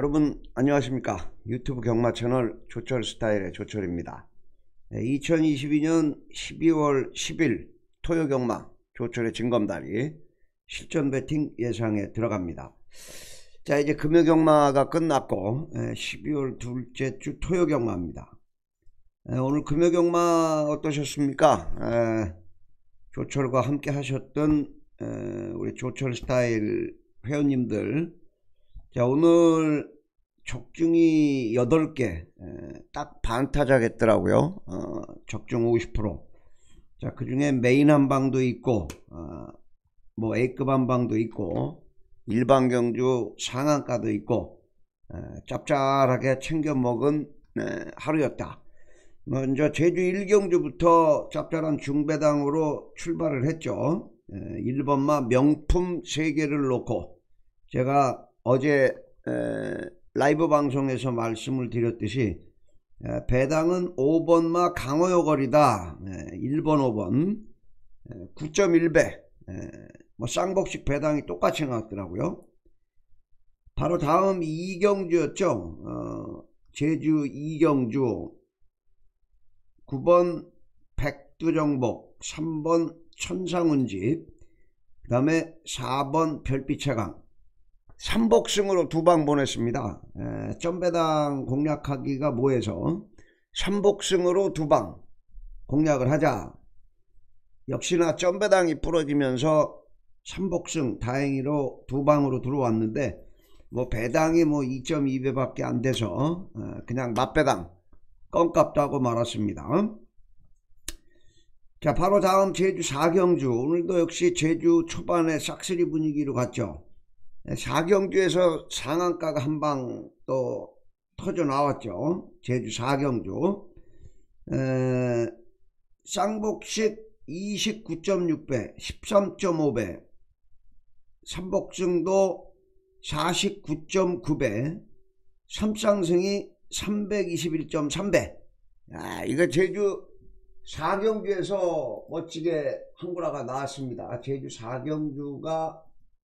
여러분 안녕하십니까. 유튜브 경마 채널 조철 스타일의 조철입니다. 2022년 12월 10일 토요 경마 조철의 진검다리 실전 배팅 예상에 들어갑니다. 자, 이제 금요 경마가 끝났고 12월 둘째 주 토요 경마입니다. 오늘 금요 경마 어떠셨습니까? 조철과 함께 하셨던 우리 조철 스타일 회원님들, 자, 오늘 적중이 8개 딱 반타작했더라고요. 적중 50%. 자, 그 중에 메인 한방도 있고 뭐 A급 한방도 있고 일반 경주 상한가도 있고 짭짤하게 챙겨 먹은 하루였다. 먼저 제주 1경주부터 짭짤한 중배당으로 출발을 했죠. 1번마 명품 3개를 놓고 제가 어제 라이브 방송에서 말씀을 드렸듯이 배당은 5번마 강호여거리다. 1번 5번 9.1배 뭐 쌍복식 배당이 똑같이 나왔더라고요. 바로 다음 2경주였죠. 제주 2경주 9번 백두정복, 3번 천상운집, 그 다음에 4번 별빛채강 3복승으로 2방 보냈습니다. 점배당 공략하기가 뭐해서 3복승으로 2방 공략을 하자. 역시나 점배당이 부러지면서 3복승 다행히로 2방으로 들어왔는데 뭐 배당이 뭐 2.2배 밖에 안 돼서 그냥 맛배당 껌값도 하고 말았습니다. 자, 바로 다음 제주 4경주, 오늘도 역시 제주 초반에 싹쓸이 분위기로 갔죠. 4경주에서 상한가가 한 방 또 터져 나왔죠. 제주 4경주 쌍복식 29.6배 13.5배 3복승도 49.9배 3쌍승이 321.3배. 이거 제주 4경주에서 멋지게 한구라가 나왔습니다. 제주 4경주가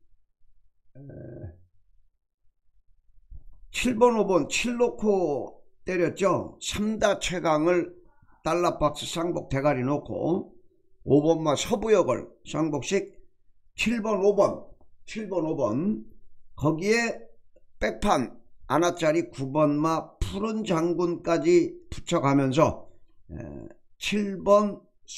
7번 5번 7 놓고 때렸죠. 3다 최강을 달러박스 쌍복 대가리 놓고 5번마 서부역을 쌍복식 7번 5번 거기에 백판 아나짜리 9번마 푸른 장군까지 붙여가면서 7번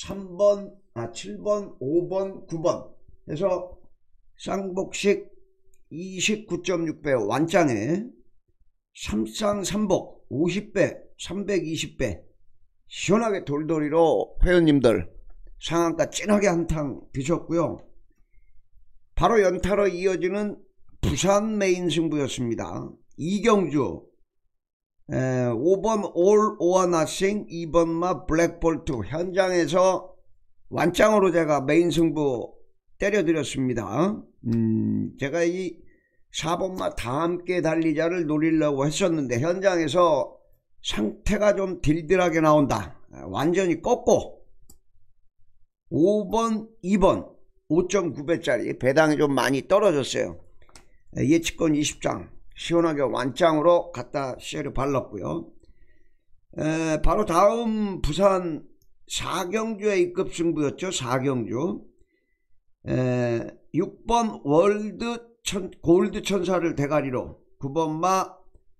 5번 9번 해서 쌍복식 29.6배 완장에 3쌍 3복 50배 320배 시원하게 돌돌이로 회원님들 상한가 진하게 한탕 드셨고요. 바로 연타로 이어지는 부산 메인 승부였습니다. 2경주 5번 올 오아나싱 2번마 블랙볼트 현장에서 완장으로 제가 메인 승부 때려드렸습니다. 제가 이 4번마 다 함께 달리자를 노리려고 했었는데 현장에서 상태가 좀 딜딜하게 나온다. 완전히 꺾고 5번 2번 5.9배짜리 배당이 좀 많이 떨어졌어요. 예측권 20장 시원하게 완장으로 갖다 시에를 발랐고요. 바로 다음 부산 4경주의 A급 승부였죠. 4경주 6번 골드 천사를 대가리로 9번마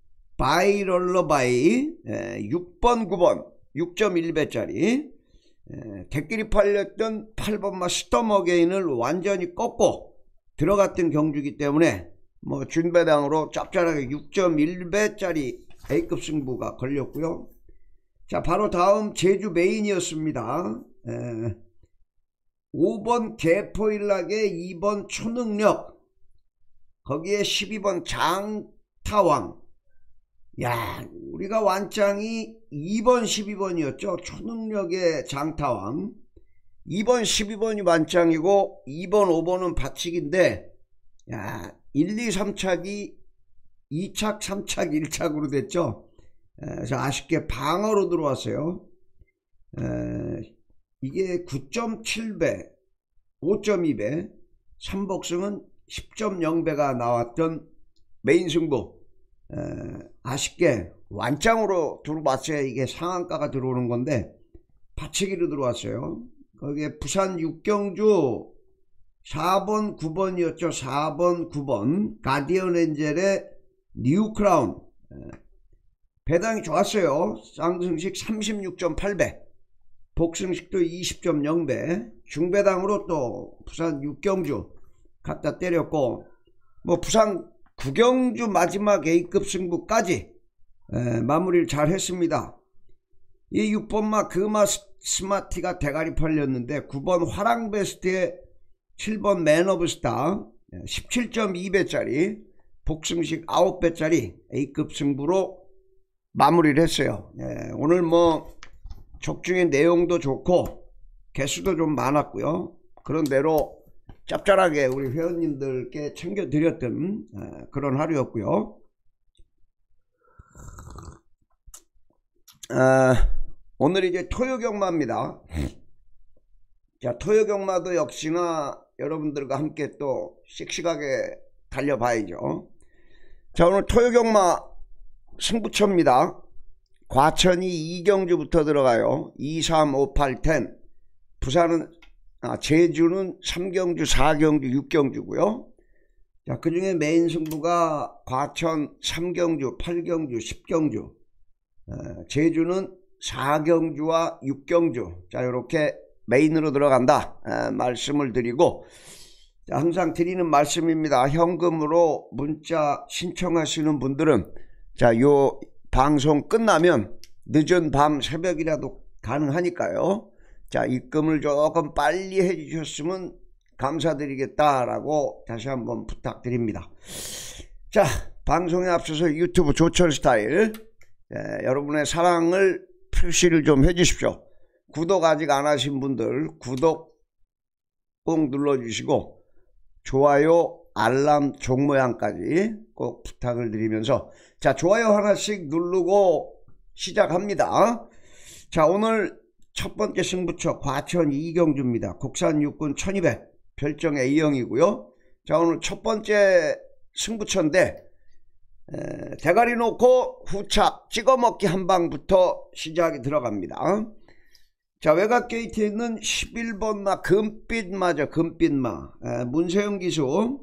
바이럴러바이 6번 9번 6.1배짜리 대끼리 팔렸던 8번마 스톰어게인을 완전히 꺾고 들어갔던 경주기 때문에 뭐 준배당으로 짭짤하게 6.1배짜리 A급 승부가 걸렸고요. 자, 바로 다음 제주 메인이었습니다. 5번 개포일락에 2번 초능력 거기에 12번 장타왕. 야, 우리가 완장이 2번 12번이었죠. 초능력의 장타왕 2번 12번이 완장이고 2번 5번은 받치기인데, 야, 1, 2, 3착이 2착 3착 1착으로 됐죠. 그래서 아쉽게 방어로 들어왔어요. 이게 9.7배 5.2배 3복승은 10.0배가 나왔던 메인 승부 아쉽게 완장으로 들어왔어요. 이게 상한가가 들어오는 건데 받치기로 들어왔어요. 거기에 부산 육경주 4번 9번이었죠. 4번 9번 가디언 엔젤의 뉴크라운 배당이 좋았어요. 쌍승식 36.8배, 복승식도 20.0배, 중배당으로 또 부산 육경주 갖다 때렸고, 뭐 부산 구경주 마지막 A급 승부까지 마무리를 잘 했습니다. 이 6번마 금화 스마티가 대가리 팔렸는데 9번 화랑베스트에 7번 맨오브스타 17.2배짜리 복승식 9배짜리 A급 승부로 마무리를 했어요. 오늘 뭐 적중의 내용도 좋고 개수도 좀 많았고요. 그런 대로 짭짤하게 우리 회원님들께 챙겨드렸던 그런 하루였고요. 오늘 이제 토요경마입니다. 자, 토요경마도 역시나 여러분들과 함께 또 씩씩하게 달려봐야죠. 자, 오늘 토요경마 승부처입니다. 과천이 이경주부터 들어가요. 2, 3, 5, 8, 10. 부산은 제주는 3경주, 4경주, 6경주고요. 자, 그 중에 메인 승부가 과천 3경주, 8경주, 10경주. 제주는 4경주와 6경주. 자, 이렇게 메인으로 들어간다 말씀을 드리고, 자, 항상 드리는 말씀입니다. 현금으로 문자 신청하시는 분들은 자, 요 방송 끝나면 늦은 밤 새벽이라도 가능하니까요. 자, 입금을 조금 빨리 해주셨으면 감사드리겠다라고 다시 한번 부탁드립니다. 자, 방송에 앞서서 유튜브 조철 스타일 여러분의 사랑을 표시를 좀 해주십시오. 구독 아직 안 하신 분들 구독 꼭 눌러주시고 좋아요 알람 종 모양까지 꼭 부탁을 드리면서, 자, 좋아요 하나씩 누르고 시작합니다. 자, 오늘 첫 번째 승부처 과천 이경주입니다. 국산 육군 1200 별정 A형이고요. 자, 오늘 첫 번째 승부처인데 대가리 놓고 후착 찍어먹기 한 방부터 시작이 들어갑니다. 자, 외곽 게이트에 있는 11번마 금빛마죠. 금빛마 문세영 기수.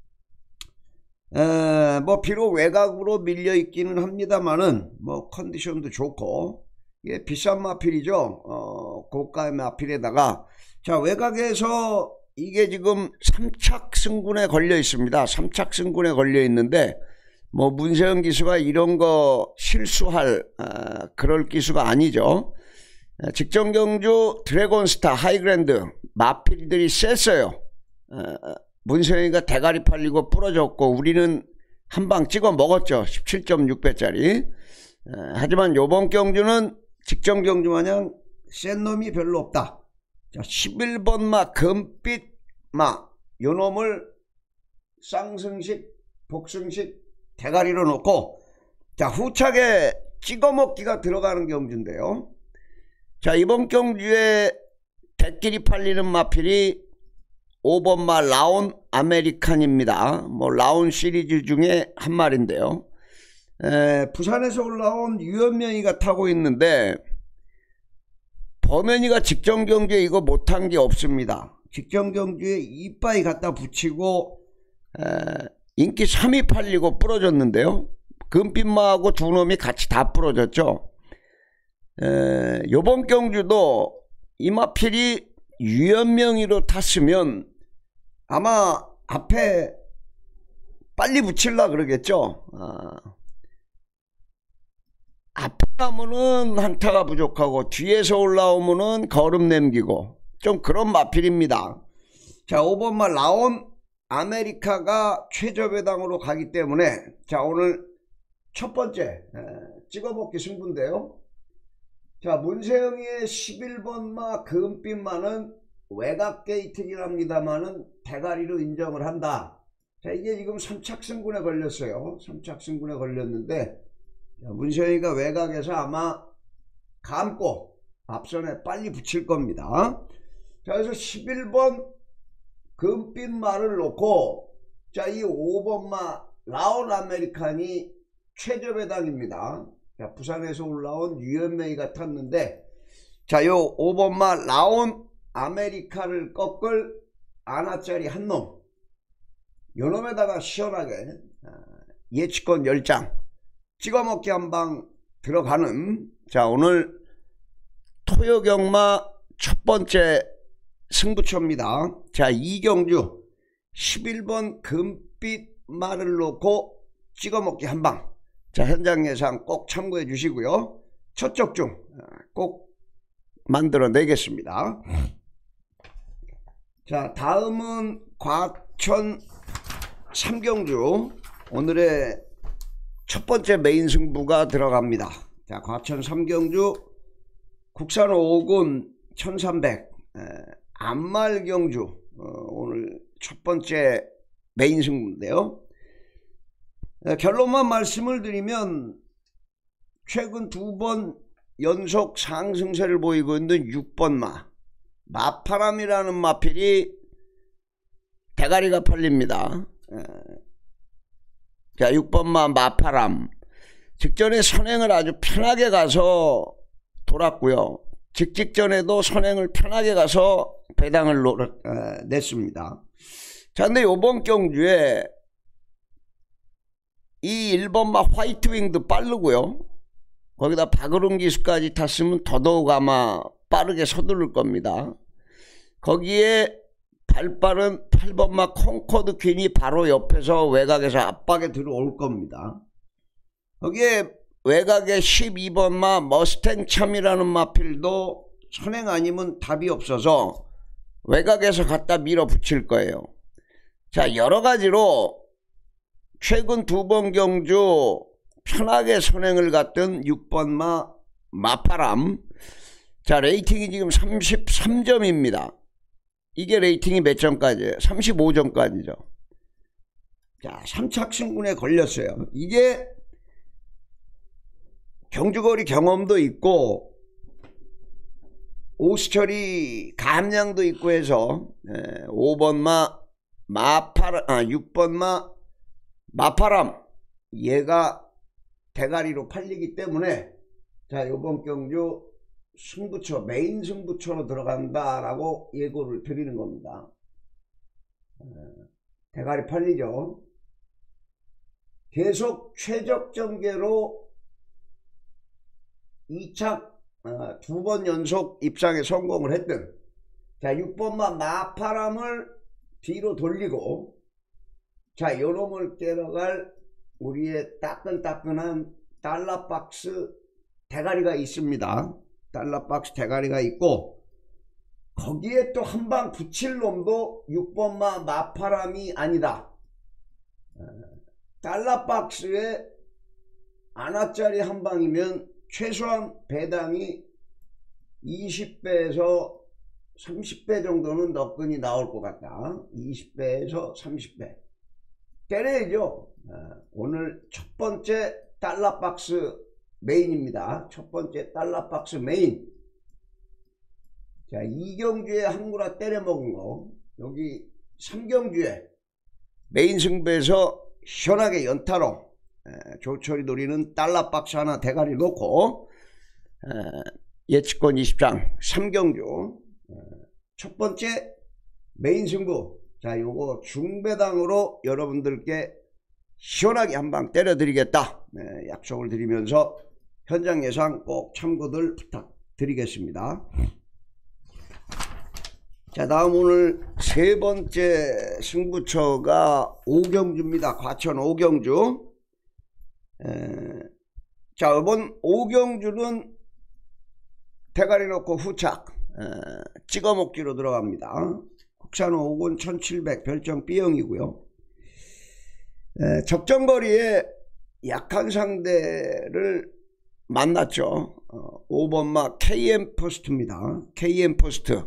뭐 비록 외곽으로 밀려 있기는 합니다만은 뭐 컨디션도 좋고 이게 비싼 마필이죠. 고가의 마필에다가 자, 외곽에서 이게 지금 3착 승군에 걸려 있습니다. 3착 승군에 걸려 있는데 뭐 문세영 기수가 이런 거 실수할 그럴 기수가 아니죠. 직전 경주 드래곤스타 하이그랜드 마필들이 셌어요. 문세영이가 대가리 팔리고 부러졌고 우리는 한 방 찍어 먹었죠. 17.6배짜리. 하지만 요번 경주는 직전 경주 마냥 센 놈이 별로 없다. 자, 11번마 금빛마 요 놈을 쌍승식 복승식 대가리로 놓고 자, 후착에 찍어 먹기가 들어가는 경주인데요. 자, 이번 경주에 대끼리 팔리는 마필이 5번마 라온 아메리칸입니다. 뭐 라온 시리즈 중에 한 마리인데요. 부산에서 올라온 유현명이가 타고 있는데 범현이가 직전 경주에 이거 못한 게 없습니다. 직전 경주에 이빠이 갖다 붙이고 인기 3위 팔리고 부러졌는데요. 금빛마하고 두 놈이 같이 다 부러졌죠. 요번 경주도 이 마필이 유현명이로 탔으면 아마 앞에 빨리 붙일라 그러겠죠. 앞에 가면은 한타가 부족하고 뒤에서 올라오면은 걸음 남기고 좀 그런 마필입니다. 자, 5번마 라온 아메리카가 최저배당으로 가기 때문에 자, 오늘 첫 번째 찍어먹기 승부인데요. 자, 문세영이의 11번마 금빛마는 외곽 게이트긴 합니다만은 대가리로 인정을 한다. 자, 이게 지금 3착 승군에 걸렸어요. 3착 승군에 걸렸는데 문세영이가 외곽에서 아마 감고 앞선에 빨리 붙일 겁니다. 자, 그래서 11번 금빛마를 놓고 자, 이 5번마 라온 아메리칸이 최저 배당입니다. 자, 부산에서 올라온 UMA가 탔는데, 자, 요 5번마 라온 아메리카를 꺾을 아나짜리 한 놈, 요 놈에다가 시원하게 예치권 10장 찍어먹기 한 방 들어가는, 자, 오늘 토요경마 첫 번째 승부처입니다. 자, 이경주 11번 금빛 말을 놓고 찍어먹기 한 방. 자, 현장 예상 꼭 참고해 주시고요. 첫 적중 꼭 만들어 내겠습니다. 자, 다음은 과천 삼경주, 오늘의 첫 번째 메인 승부가 들어갑니다. 자, 과천 삼경주 국산 5군 1300 안말경주, 오늘 첫 번째 메인 승부인데요. 결론만 말씀을 드리면 최근 2번 연속 상승세를 보이고 있는 6번마 마파람이라는 마필이 대가리가 팔립니다. 자, 6번마 마파람 직전에 선행을 아주 편하게 가서 돌았고요. 직전에도 선행을 편하게 가서 배당을 냈습니다. 자, 근데 요번 경주에 이 1번마 화이트윙도 빠르고요. 거기다 박으론 기수까지 탔으면 더더욱 아마 빠르게 서두를 겁니다. 거기에 발빠른 8번마 콩코드 퀸이 바로 옆에서 외곽에서 압박에 들어올 겁니다. 거기에 외곽에 12번마 머스탱 참이라는 마필도 선행 아니면 답이 없어서 외곽에서 갖다 밀어붙일 거예요. 자, 여러가지로 최근 2번 경주 편하게 선행을 갔던 6번마 마파람, 자, 레이팅이 지금 33점입니다. 이게 레이팅이 몇 점까지예요? 35점까지죠. 자, 3착승군에 걸렸어요. 이게 경주거리 경험도 있고 오수철이 감량도 있고 해서 5번마 6번마 마파람, 얘가 대가리로 팔리기 때문에, 자, 요번 경주 승부처, 메인 승부처로 들어간다 라고 예고를 드리는 겁니다. 대가리 팔리죠. 계속 최적 전개로 2착 2번 연속 입상에 성공을 했던, 자, 6번마 마파람을 뒤로 돌리고, 자, 요놈을 때려갈 우리의 따끈따끈한 달러박스 대가리가 있습니다. 달러박스 대가리가 있고, 거기에 또 한 방 붙일 놈도 6번마 마파람이 아니다. 달러박스에 아나짜리 한 방이면 최소한 배당이 20배에서 30배 정도는 너끈히 나올 것 같다. 20배에서 30배 때려야죠. 오늘 첫 번째 달러박스 메인입니다. 첫 번째 달러박스 메인. 자, 이경주에 한구라 때려 먹은 거, 여기 삼경주에 메인 승부에서 시원하게 연타로 조철이 노리는 달러박스 하나 대가리 놓고 예측권 20장 삼경주 첫 번째 메인 승부. 자, 요거 중배당으로 여러분들께 시원하게 한방 때려 드리겠다, 약속을 드리면서 현장 예상 꼭 참고들 부탁드리겠습니다. 자, 다음 오늘 세 번째 승부처가 오경주입니다. 과천 오경주. 자, 이번 오경주는 대가리 놓고 후착 찍어먹기로 들어갑니다. 국산 5군 1700 별정 B형이고요. 적정거리에 약한 상대를 만났죠. 5번마 KM 포스트입니다. KM 포스트.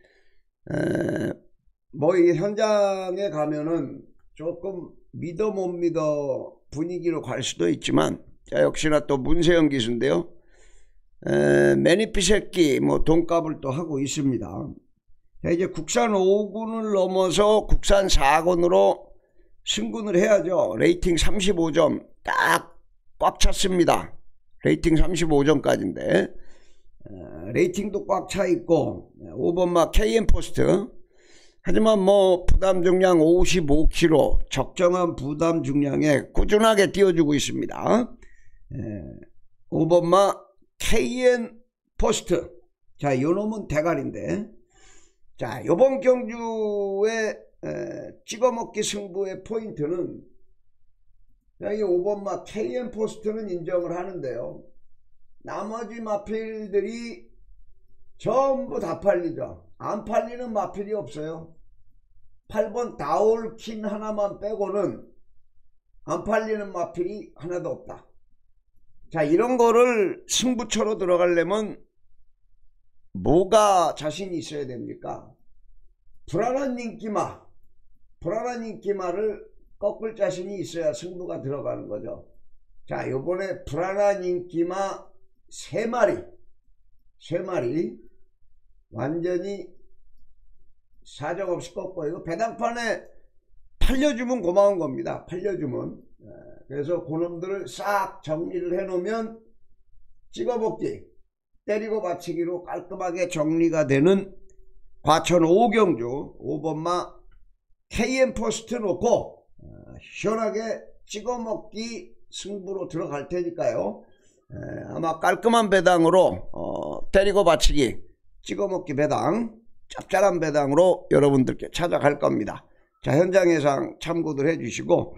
뭐 이 현장에 가면은 조금 믿어 못 믿어 분위기로 갈 수도 있지만, 자, 역시나 또 문세영 기수인데요. 매니피 새끼 뭐 돈값을 또 하고 있습니다. 자, 이제 국산 5군을 넘어서 국산 4군으로 승군을 해야죠. 레이팅 35점 딱 꽉 찼습니다. 레이팅 35점까지인데 레이팅도 꽉 차 있고 5번마 KM포스트. 하지만 뭐 부담 중량 55kg 적정한 부담 중량에 꾸준하게 띄워주고 있습니다. 5번마 KM포스트. 자, 요놈은 대가리인데, 자, 요번 경주의 찍어먹기 승부의 포인트는, 이 5번마 KM포스트는 인정을 하는데요, 나머지 마필들이 전부 다 팔리죠. 안 팔리는 마필이 없어요. 8번 다올킨 하나만 빼고는 안 팔리는 마필이 하나도 없다. 자, 이런 거를 승부처로 들어가려면 뭐가 자신이 있어야 됩니까? 불안한 인기마를 꺾을 자신이 있어야 승부가 들어가는 거죠. 자, 요번에 불안한 인기마 3마리 완전히 사정없이 꺾고, 이거 배당판에 팔려주면 고마운 겁니다. 팔려주면. 그래서 그놈들을 싹 정리를 해놓으면 찍어먹기, 때리고 받치기로 깔끔하게 정리가 되는 과천 5경주 5번마 KM포스트 놓고 시원하게 찍어먹기 승부로 들어갈 테니까요. 아마 깔끔한 배당으로 때리고 받치기 찍어먹기 배당, 짭짤한 배당으로 여러분들께 찾아갈 겁니다. 자, 현장 예상 참고들 해주시고,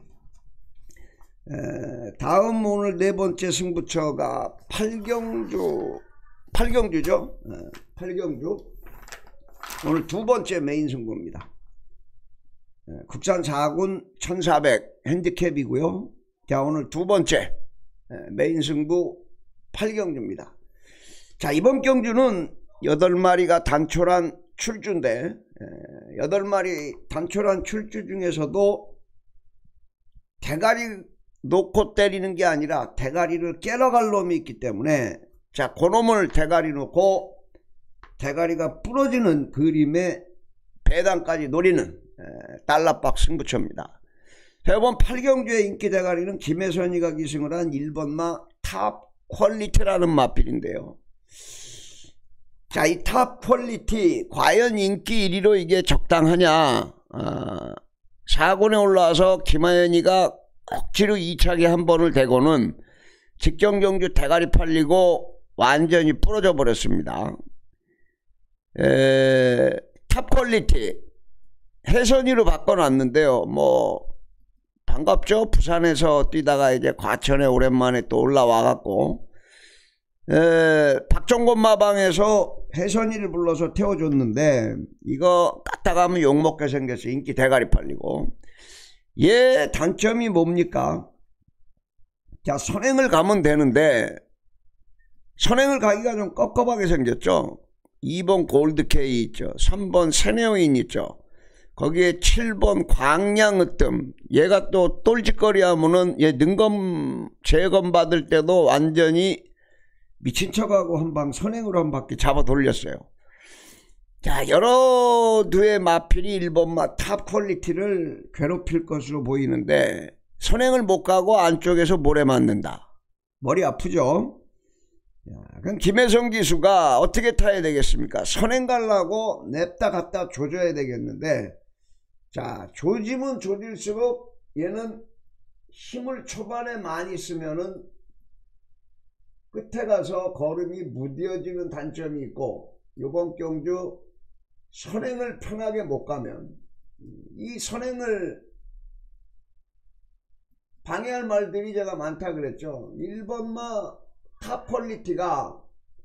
다음 오늘 네 번째 승부처가 8경주죠. 8경주 오늘 두 번째 메인 승부입니다. 국산 4군 1400 핸디캡이고요. 자, 오늘 두 번째 메인 승부 8경주입니다. 자, 이번 경주는 8마리가 단촐한 출주인데, 8마리 단촐한 출주 중에서도 대가리 놓고 때리는 게 아니라 대가리를 깨러갈 놈이 있기 때문에, 자, 그놈을 대가리 놓고 대가리가 부러지는 그림의 배당까지 노리는 달러박 승부처입니다. 자, 이번 8경주의 인기 대가리는 김혜선이가 기승을 한 1번마 탑 퀄리티라는 마필인데요. 자, 이 탑 퀄리티 과연 인기 1위로 이게 적당하냐. 4군에 올라와서 김하연이가 억지로 2차기 한 번을 대고는 직전경주 대가리 팔리고 완전히 부러져 버렸습니다. 탑 퀄리티 혜선이로 바꿔놨는데요. 뭐 반갑죠. 부산에서 뛰다가 이제 과천에 오랜만에 또 올라와 갖고 박종건 마방에서 혜선이를 불러서 태워줬는데, 이거 까딱하면 욕먹게 생겼어. 인기 대가리 팔리고. 얘 단점이 뭡니까? 자, 선행을 가면 되는데 선행을 가기가 좀 깝깝하게 생겼죠. 2번 골드케이 있죠. 3번 세네오인 있죠. 거기에 7번 광양으뜸. 얘가 또 똘짓거리 하면은 얘 능검 재검 받을 때도 완전히 미친 척하고 한방 선행으로 한 바퀴 잡아 돌렸어요. 자, 여러 두의 마필이 1번마 탑 퀄리티를 괴롭힐 것으로 보이는데, 선행을 못 가고 안쪽에서 모래 맞는다. 머리 아프죠? 그럼 김혜성 기수가 어떻게 타야 되겠습니까? 선행 가려고 냅다 갖다 조져야 되겠는데, 자, 조지면 조질수록 얘는 힘을 초반에 많이 쓰면은 끝에 가서 걸음이 무뎌지는 단점이 있고, 이번 경주 선행을 편하게 못 가면 이 선행을 방해할 말들이 제가 많다 그랬죠. 1번마 탑 퀄리티가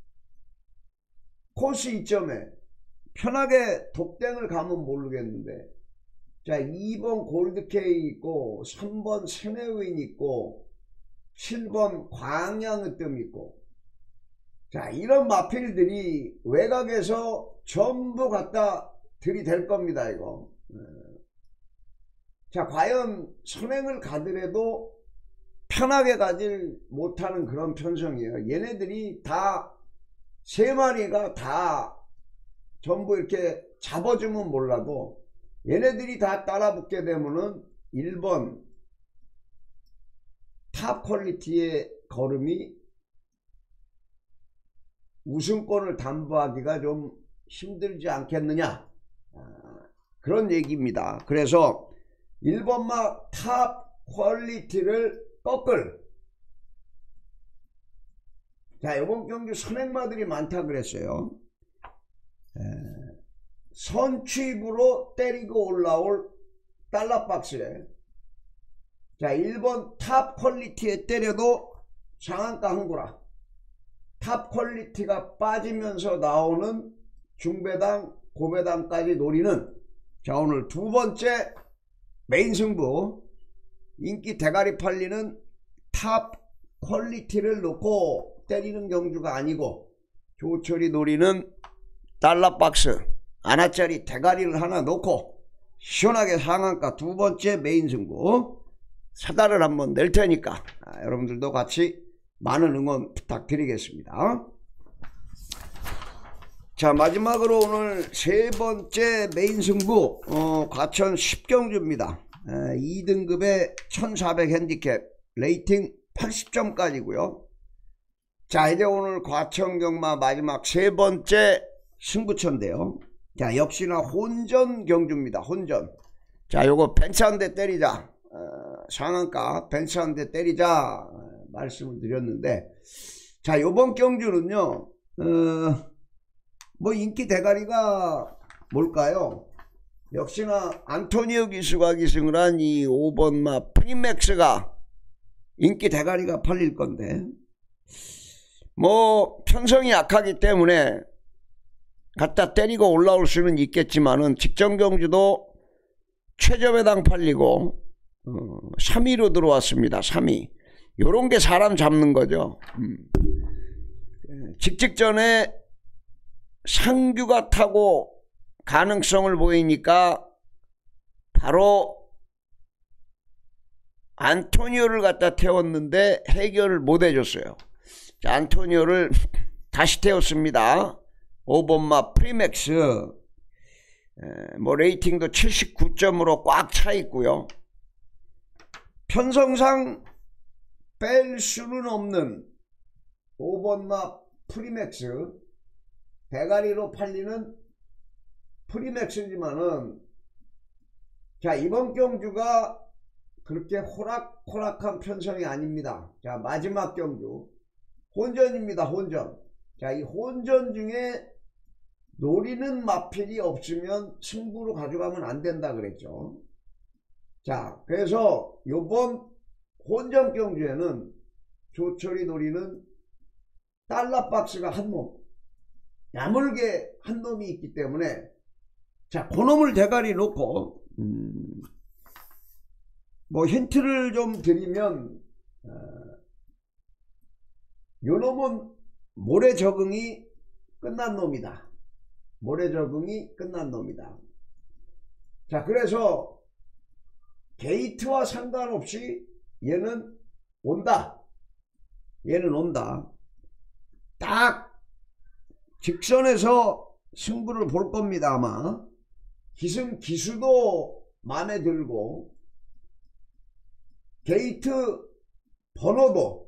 코스 2점에 편하게 독땡을 가면 모르겠는데, 자, 2번 골드케이 있고 3번 세네윈 있고 7번 광양으뜸 있고, 자, 이런 마필들이 외곽에서 전부 갖다 들이댈 겁니다. 이거. 자, 과연 선행을 가더라도 편하게 가질 못하는 그런 편성이에요. 얘네들이 다 3마리가 다 전부 이렇게 잡아주면 몰라도 얘네들이 다 따라 붙게 되면은 1번 탑 퀄리티의 걸음이 우승권을 담보하기가 좀 힘들지 않겠느냐, 그런 얘기입니다. 그래서 1번마 탑 퀄리티를 꺾을, 자, 이번 경주 선행마들이 많다 그랬어요. 선취입으로 때리고 올라올 달러박스에, 자, 1번 탑 퀄리티에 때려도 상한가 한구라, 탑 퀄리티가 빠지면서 나오는 중배당 고배당까지 노리는, 자, 오늘 두 번째 메인 승부, 인기 대가리 팔리는 탑 퀄리티를 놓고 때리는 경주가 아니고 조철이 노리는 달러박스 하나짜리 대가리를 하나 놓고 시원하게 상한가 두 번째 메인 승부 사다를 한번 낼 테니까 여러분들도 같이 많은 응원 부탁드리겠습니다. 자, 마지막으로 오늘 세 번째 메인 승부, 과천 10경주입니다. 2등급의 1400 핸디캡, 레이팅 80점까지고요. 자, 이제 오늘 과천 경마 마지막 세 번째 승부처인데요. 자, 역시나 혼전 경주입니다. 혼전. 자, 요거 벤츠 한 대 때리자, 상한가 벤츠 한 대 때리자 말씀을 드렸는데, 자, 요번 경주는요, 뭐 인기 대가리가 뭘까요? 역시나 안토니오 기수가 기승을 한 이 5번마 프리맥스가 인기 대가리가 팔릴 건데, 뭐 편성이 약하기 때문에 갖다 때리고 올라올 수는 있겠지만은 직전 경주도 최저배당 팔리고 3위로 들어왔습니다. 3위. 요런 게 사람 잡는 거죠. 직전에 상규가 타고 가능성을 보이니까 바로 안토니오를 갖다 태웠는데 해결을 못 해줬어요. 자, 안토니오를 다시 태웠습니다. 5번마 프리맥스, 뭐 레이팅도 79점으로 꽉 차 있고요. 편성상 뺄 수는 없는 5번마 프리맥스, 대가리로 팔리는 프리맥스지만은, 자, 이번 경주가 그렇게 호락호락한 편성이 아닙니다. 자, 마지막 경주 혼전입니다. 혼전. 자, 이 혼전 중에 노리는 마필이 없으면 승부로 가져가면 안 된다 그랬죠. 자, 그래서 요번 혼전 경주에는 조철이 노리는 달러박스가 한 놈, 야물게 한 놈이 있기 때문에, 자, 그놈을 대가리 놓고 뭐 힌트를 좀 드리면, 요 놈은 모래 적응이 끝난 놈이다. 모래 적응이 끝난 놈이다. 자, 그래서 게이트와 상관없이 얘는 온다. 얘는 온다. 딱 직선에서 승부를 볼 겁니다. 아마 기승 기수도 마음에 들고, 게이트 번호도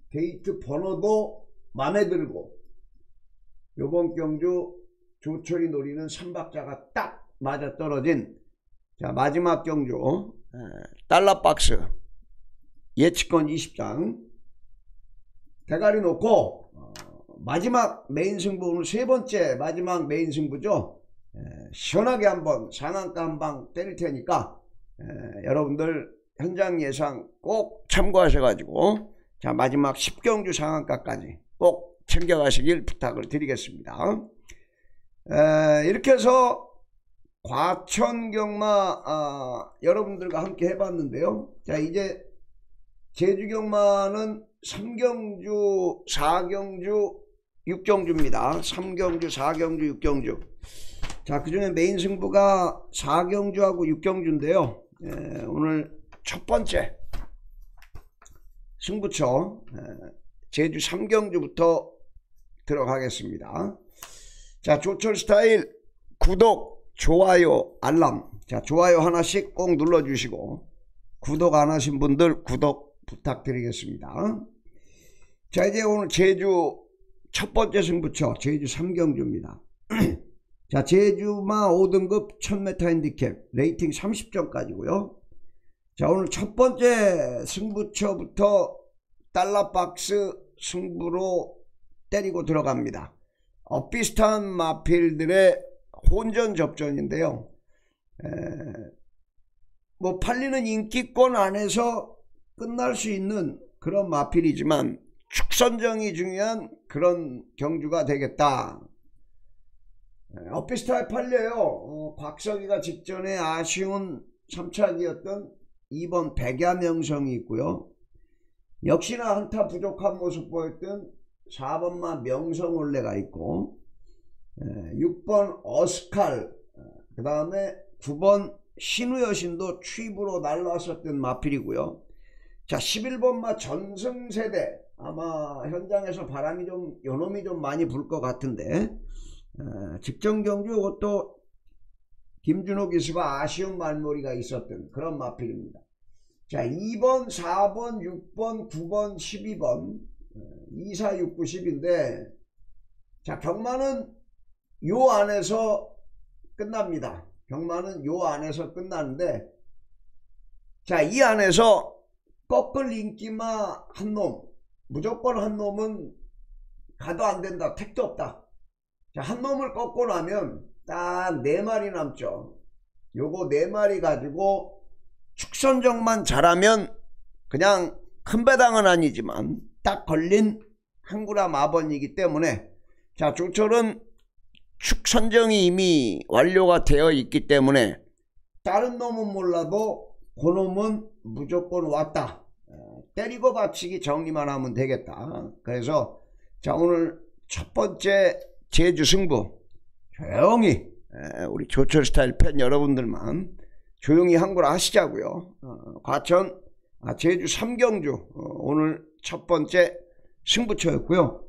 마음에 들고, 요번 경주 조철이 노리는 3박자가 딱 맞아떨어진, 자, 마지막 경주 달러박스 예측권 20장 대가리 놓고 마지막 메인 승부, 오늘 세 번째 마지막 메인 승부죠. 시원하게 한번 상한가 한 방 때릴 테니까 여러분들 현장 예상 꼭 참고하셔가지고, 자, 마지막 10경주 상한가까지 꼭 챙겨가시길 부탁을 드리겠습니다. 이렇게 해서 과천경마 여러분들과 함께 해봤는데요. 자, 이제 제주경마는 3경주 4경주 6경주입니다 3경주 4경주 6경주. 자, 그 중에 메인 승부가 4경주하고 6경주인데요 오늘 첫 번째 승부처 제주 3경주부터 들어가겠습니다. 자, 조철스타일 구독, 좋아요, 알람, 자, 좋아요 하나씩 꼭 눌러주시고, 구독 안 하신 분들 구독 부탁드리겠습니다. 자, 이제 오늘 제주 첫 번째 승부처 제주 3경주입니다. 자, 제주마 5등급 1000m 핸디캡 레이팅 30점까지고요. 자, 오늘 첫 번째 승부처부터 달러박스 승부로 때리고 들어갑니다. 비슷한 마필들의 혼전 접전인데요. 뭐 팔리는 인기권 안에서 끝날 수 있는 그런 마필이지만 축선정이 중요한 그런 경주가 되겠다. 비슷하게 팔려요. 곽석이가 직전에 아쉬운 3차기였던 2번 백야명성이 있고요. 역시나 한타 부족한 모습 보였던 4번마 명성올레가 있고, 6번 어스칼, 그 다음에 9번 신우여신도 취입으로 날라왔었던 마필이고요. 자, 11번마 전승세대, 아마 현장에서 바람이 좀 요놈이 좀 많이 불 것 같은데, 직전 경주 이것도 김준호 기수가 아쉬운 말머리가 있었던 그런 마필입니다. 자, 2번, 4번, 6번, 9번, 12번 2, 4, 6, 9, 10인데, 자, 경마는 요 안에서 끝납니다. 경마는 요 안에서 끝나는데, 자, 이 안에서 꺾을 인기마 한 놈, 무조건 한 놈은 가도 안 된다, 택도 없다. 자, 한 놈을 꺾고 나면 딱 4마리 남죠. 요거 4마리 가지고 축선정만 잘하면 그냥 큰 배당은 아니지만 딱 걸린 한구라 마번이기 때문에, 자, 조철은 축선정이 이미 완료가 되어 있기 때문에 다른 놈은 몰라도 그 놈은 무조건 왔다. 때리고 받치기 정리만 하면 되겠다. 그래서 자, 오늘 첫 번째 제주 승부 조용히 우리 조철 스타일 팬 여러분들만 조용히 한구라 하시자고요. 과천 제주 3경주 오늘 첫 번째 승부처였고요.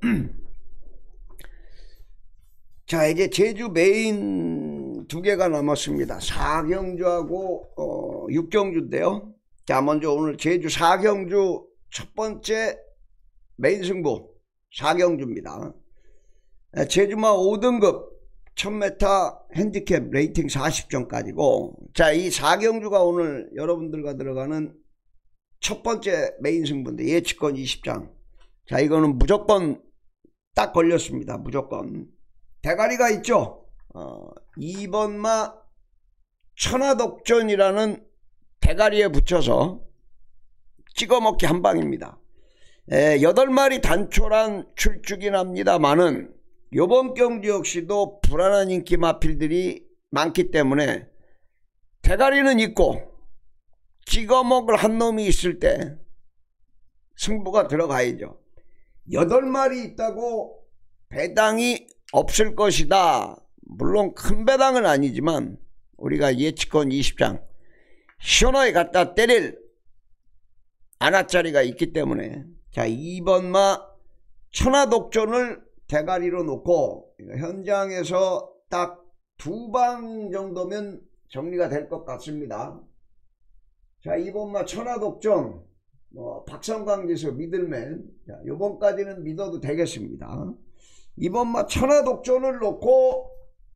자, 이제 제주 메인 2개가 남았습니다. 4경주하고 6경주인데요. 자, 먼저 오늘 제주 4경주 첫 번째 메인 승부 4경주입니다. 제주마 5등급 1000m 핸디캡 레이팅 40점까지고, 자, 이 4경주가 오늘 여러분들과 들어가는 첫 번째 메인 승부인데 예측권 20장. 자, 이거는 무조건 딱 걸렸습니다. 무조건 대가리가 있죠. 2번마 천하독전이라는 대가리에 붙여서 찍어먹기 한방입니다. 8마리 단초란 출주긴 합니다만은 요번 경주 역시도 불안한 인기 마필들이 많기 때문에 대가리는 있고 찍어먹을 한 놈이 있을 때 승부가 들어가야죠. 8마리 있다고 배당이 없을 것이다. 물론 큰 배당은 아니지만 우리가 예측권 20장 시원하게 갖다 때릴 안아짜리가 있기 때문에, 자, 2번마 천하독전을 대가리로 놓고 현장에서 딱 2방 정도면 정리가 될 것 같습니다. 자, 2번마 천하독전 박성광지수 미들맨, 자, 요번까지는 믿어도 되겠습니다. 2번마 천하독전을 놓고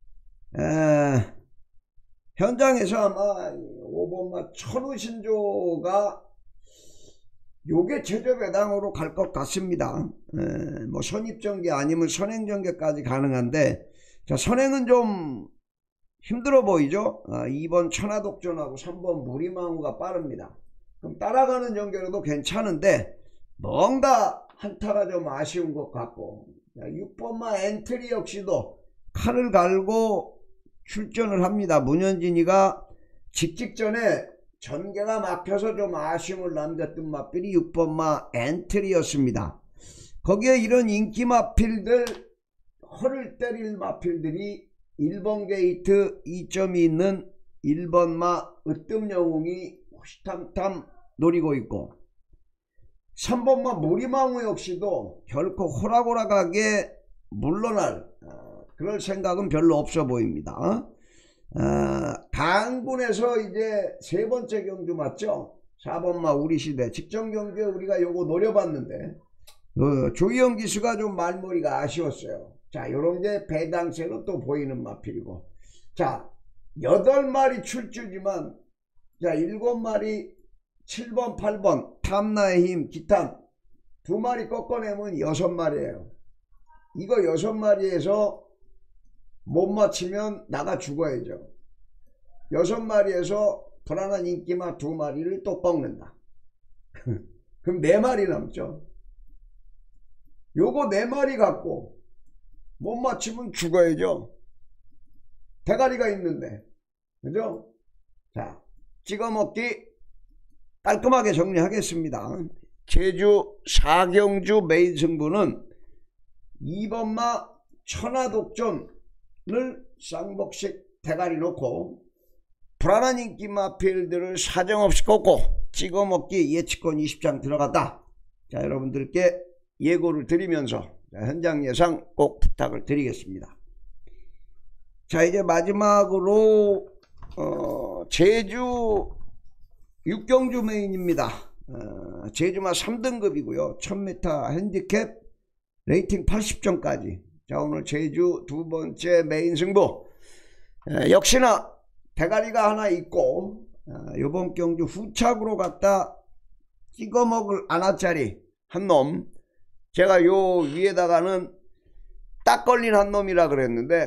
현장에서 아마 5번마 천우신조가 요게 최저배당으로 갈 것 같습니다. 뭐 선입전개 아니면 선행전개까지 가능한데, 자, 선행은 좀 힘들어 보이죠. 2번 천하독전하고 3번 무리망우가 빠릅니다. 그럼 따라가는 전개로도 괜찮은데 뭔가 한타가 좀 아쉬운 것 같고, 6번마 엔트리 역시도 칼을 갈고 출전을 합니다. 문현진이가 직전에 전개가 막혀서 좀 아쉬움을 남겼던 마필이 6번마 엔트리였습니다. 거기에 이런 인기 마필들, 허를 때릴 마필들이 1번 게이트 2점이 있는 1번마 으뜸영웅이 호시탐탐 노리고 있고, 3번마 무리망우 역시도 결코 호락호락하게 물러날 그럴 생각은 별로 없어 보입니다. 강군에서 이제 세 번째 경주 맞죠? 4번마 우리시대. 직전경주에 우리가 요거 노려봤는데 조희영 기수가 좀 말머리가 아쉬웠어요. 자, 요런게 배당세로 또 보이는 마필이고. 자, 8마리 출주지만, 자, 7마리 7번 8번 탐나의 힘 기탄 2마리 꺾어내면 6마리예요 이거 6마리에서 못 맞히면 나가 죽어야죠. 6마리에서 불안한 인기마 2마리를 또 꺾는다. 그럼 4마리 남죠. 요거 4마리 갖고 못 맞히면 죽어야죠. 대가리가 있는데. 그죠? 자, 찍어먹기 깔끔하게 정리하겠습니다. 제주 4경주 메인 승부는 2번마 천하독전을 쌍복식 대가리 놓고 불안한 인기 마필들을 사정없이 꺾고 찍어먹기 예측권 20장 들어갔다. 자, 여러분들께 예고를 드리면서 현장 예상 꼭 부탁을 드리겠습니다. 자, 이제 마지막으로 제주 6경주 메인입니다. 제주마 3등급이고요 1000m 핸디캡 레이팅 80점까지. 자, 오늘 제주 두 번째 메인 승부 역시나 대가리가 하나 있고 요번 경주 후착으로 갔다 찍어먹을 아나짜리 한 놈, 제가 요 위에다가는 딱 걸린 한 놈이라 그랬는데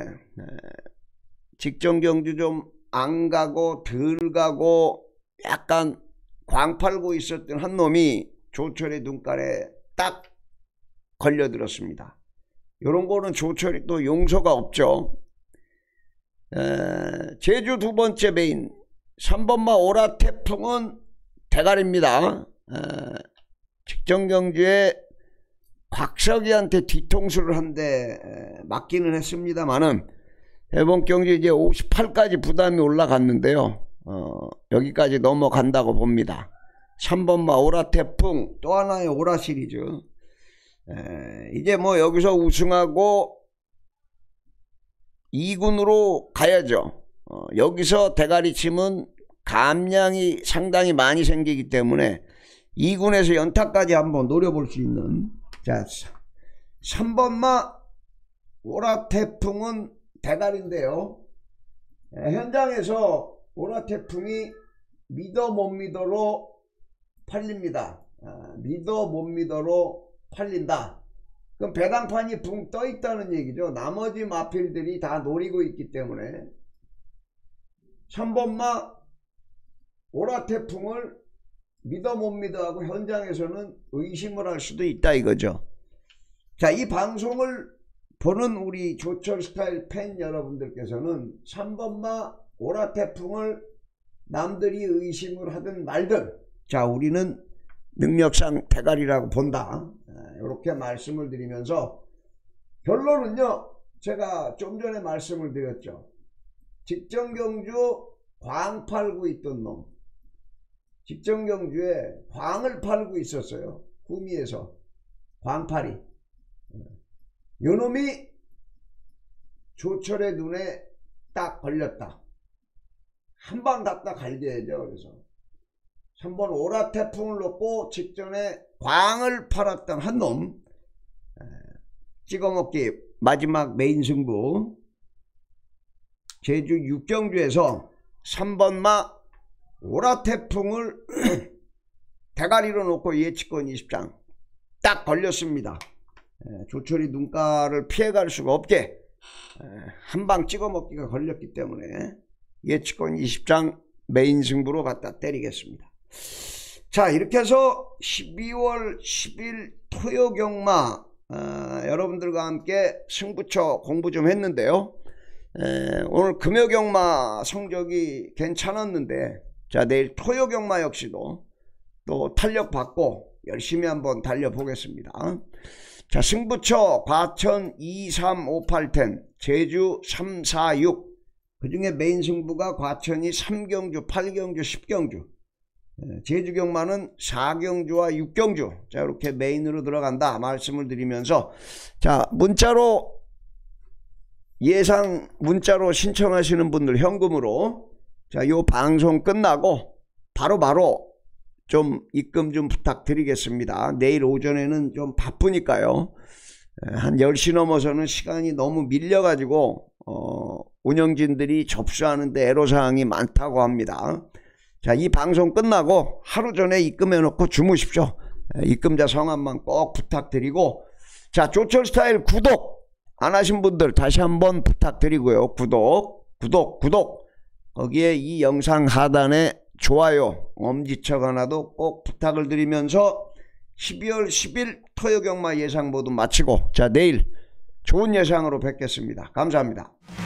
직전 경주 좀 안 가고 덜 가고 약간 광팔고 있었던 한 놈이 조철의 눈깔에 딱 걸려들었습니다. 요런 거는 조철이 또 용서가 없죠. 제주 두 번째 메인 3번마 오라태풍은 대가리입니다. 직전 경주에 곽석이한테 뒤통수를 한 대 맞기는 했습니다만은 이번 경주 이제 58까지 부담이 올라갔는데요. 여기까지 넘어간다고 봅니다. 3번마 오라태풍 또 하나의 오라 시리즈. 이제 뭐 여기서 우승하고 2군으로 가야죠. 여기서 대가리 치면 감량이 상당히 많이 생기기 때문에 2군에서 연타까지 한번 노려볼 수 있는. 자, 3번마 오라태풍은 대가리인데요. 현장에서 오라태풍이 믿어 못 믿어로 팔립니다. 믿어 못 믿어로 팔린다. 그럼 배당판이 붕 떠 있다는 얘기죠. 나머지 마필들이 다 노리고 있기 때문에 3번마 오라태풍을 믿어 못 믿어 하고 현장에서는 의심을 할 수도 있다 이거죠. 자, 이 방송을 보는 우리 조철 스타일 팬 여러분들께서는 3번마 오라태풍을 남들이 의심을 하든 말든, 자, 우리는 능력상 대가리라고 본다. 이렇게 말씀을 드리면서 결론은요, 제가 좀 전에 말씀을 드렸죠. 직전 경주 광 팔고 있던 놈, 직전 경주에 광을 팔고 있었어요. 구미에서 광팔이. 요 놈이 조철의 눈에 딱 걸렸다. 한 방 갖다 갈겨야죠. 그래서 3번 오라태풍을 놓고 직전에 광을 팔았던 한 놈, 찍어먹기 마지막 메인 승부 제주 6경주에서 3번마 오라태풍을 대가리로 놓고 예측권 20장 딱 걸렸습니다. 조철이 눈가를 피해갈 수가 없게 한 방 찍어먹기가 걸렸기 때문에 예측권 20장 메인 승부로 갖다 때리겠습니다. 자, 이렇게 해서 12월 10일 토요경마 여러분들과 함께 승부처 공부 좀 했는데요. 오늘 금요경마 성적이 괜찮았는데, 자, 내일 토요경마 역시도 또 탄력 받고 열심히 한번 달려보겠습니다. 자, 승부처 과천 2, 3, 5, 8, 10 제주 3, 4, 6 그 중에 메인 승부가 과천이 3경주, 8경주, 10경주, 제주경마는 4경주와 6경주. 자, 이렇게 메인으로 들어간다 말씀을 드리면서, 자, 문자로 예상 문자로 신청하시는 분들 현금으로, 자, 요 방송 끝나고 바로 좀 입금 좀 부탁드리겠습니다. 내일 오전에는 좀 바쁘니까요. 한 10시 넘어서는 시간이 너무 밀려가지고 운영진들이 접수하는데 애로사항이 많다고 합니다. 자, 이 방송 끝나고 하루 전에 입금해 놓고 주무십시오. 입금자 성함만 꼭 부탁드리고, 자, 조철스타일 구독 안 하신 분들 다시 한번 부탁드리고요. 구독. 거기에 이 영상 하단에 좋아요, 엄지척 하나도 꼭 부탁을 드리면서 12월 10일 토요경마 예상 모두 마치고, 자, 내일 좋은 예상으로 뵙겠습니다. 감사합니다.